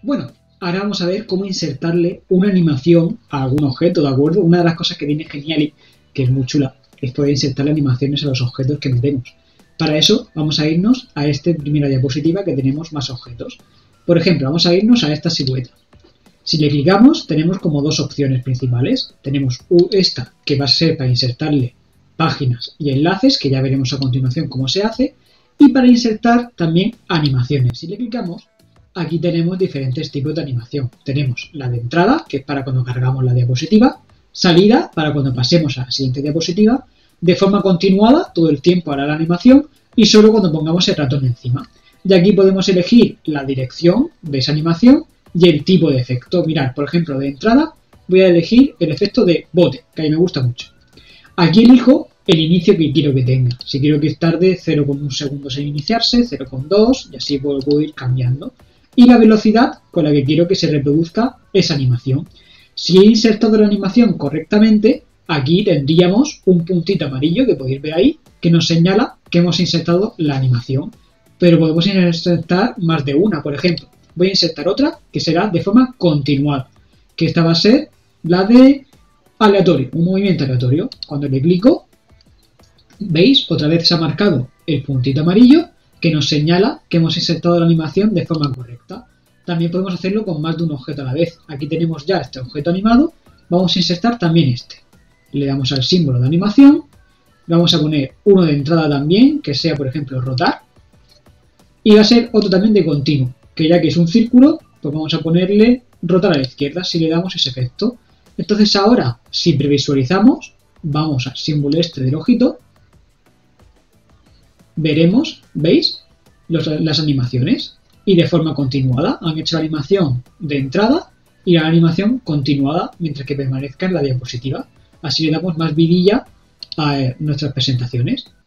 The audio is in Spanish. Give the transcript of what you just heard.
Bueno, ahora vamos a ver cómo insertarle una animación a algún objeto, ¿de acuerdo? Una de las cosas que tiene Geniali, que es muy chula, es poder insertarle animaciones a los objetos que metemos. Para eso vamos a irnos a esta primera diapositiva que tenemos más objetos. Por ejemplo, vamos a irnos a esta silueta. Si le clicamos, tenemos como dos opciones principales. Tenemos esta, que va a ser para insertarle páginas y enlaces, que ya veremos a continuación cómo se hace, y para insertar también animaciones. Si le clicamos, aquí tenemos diferentes tipos de animación. Tenemos la de entrada, que es para cuando cargamos la diapositiva, salida, para cuando pasemos a la siguiente diapositiva, de forma continuada, todo el tiempo hará la animación, y solo cuando pongamos el ratón encima. De aquí podemos elegir la dirección de esa animación y el tipo de efecto. Mirad, por ejemplo, de entrada voy a elegir el efecto de bote, que a mí me gusta mucho. Aquí elijo el inicio que quiero que tenga. Si quiero que tarde 0,1 segundos en iniciarse, 0,2 y así puedo ir cambiando. Y la velocidad con la que quiero que se reproduzca esa animación. Si he insertado la animación correctamente, aquí tendríamos un puntito amarillo que podéis ver ahí, que nos señala que hemos insertado la animación. Pero podemos insertar más de una, por ejemplo. Voy a insertar otra que será de forma continuada, que esta va a ser la de aleatorio, un movimiento aleatorio. Cuando le clico, veis, otra vez se ha marcado el puntito amarillo que nos señala que hemos insertado la animación de forma correcta. También podemos hacerlo con más de un objeto a la vez. Aquí tenemos ya este objeto animado, vamos a insertar también este. Le damos al símbolo de animación, vamos a poner uno de entrada también, que sea por ejemplo rotar, y va a ser otro también de continuo, que ya que es un círculo, pues vamos a ponerle rotar a la izquierda si le damos ese efecto. Entonces ahora, si previsualizamos, vamos al símbolo este del ojito, veremos, ¿veis? Las animaciones y de forma continuada. Han hecho la animación de entrada y la animación continuada mientras que permanezca en la diapositiva. Así le damos más vidilla a nuestras presentaciones.